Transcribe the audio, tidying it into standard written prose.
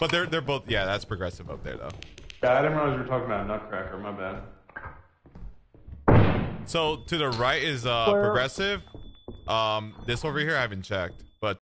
But they're both, yeah, that's progressive up there though. Yeah, I didn't realize we were talking about Nutcracker. My bad. So to the right is progressive. This over here I haven't checked.